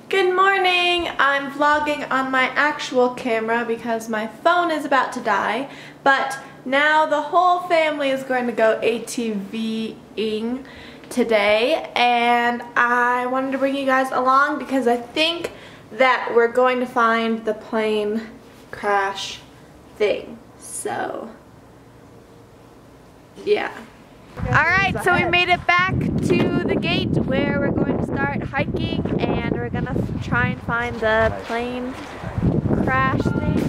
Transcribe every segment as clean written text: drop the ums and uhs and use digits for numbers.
Good morning! I'm vlogging on my actual camera because my phone is about to die, but now the whole family is going to go ATVing today, and I wanted to bring you guys along because I think that we're going to find the plane crash thing. So, yeah. Alright, so we made it back to the gate where we're going to start hiking, and we're gonna try and find the plane crash thing.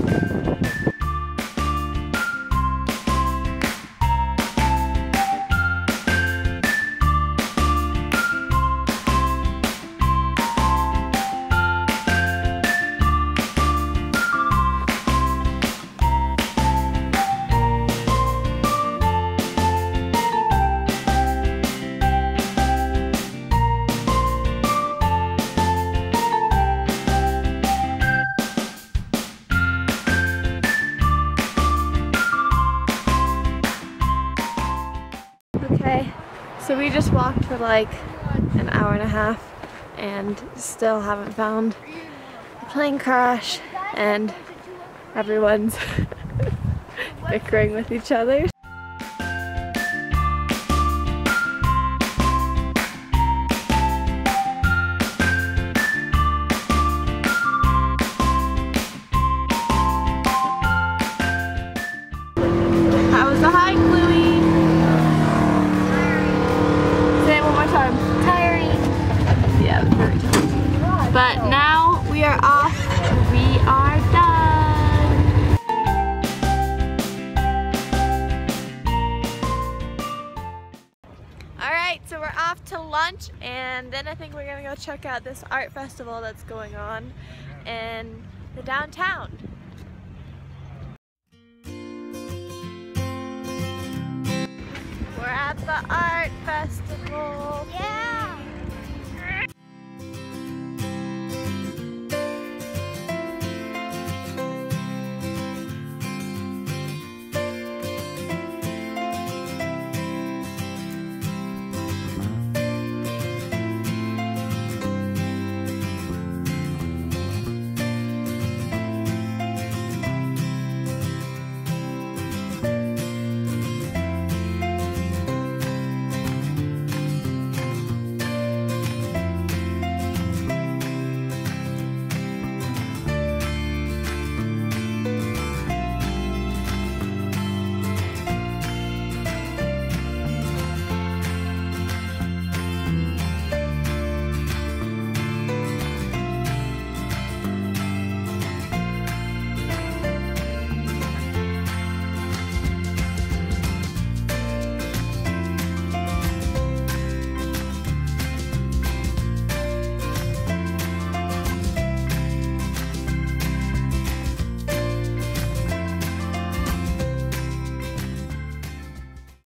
Okay, so we just walked for like an hour and a half and still haven't found the plane crash, and everyone's bickering with each other. How was the hike, Louie? Tiring. Yeah, very tiring. But now we are off. We are done. Alright, so we're off to lunch, and then I think we're gonna go check out this art festival that's going on in the downtown. We're at the art festival. Yeah.